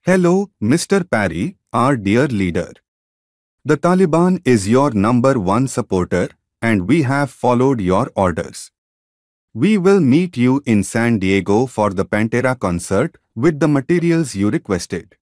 Hello, Mr. Parry, our dear leader. The Taliban is your number one supporter, and we have followed your orders. We will meet you in San Diego for the Pantera concert with the materials you requested.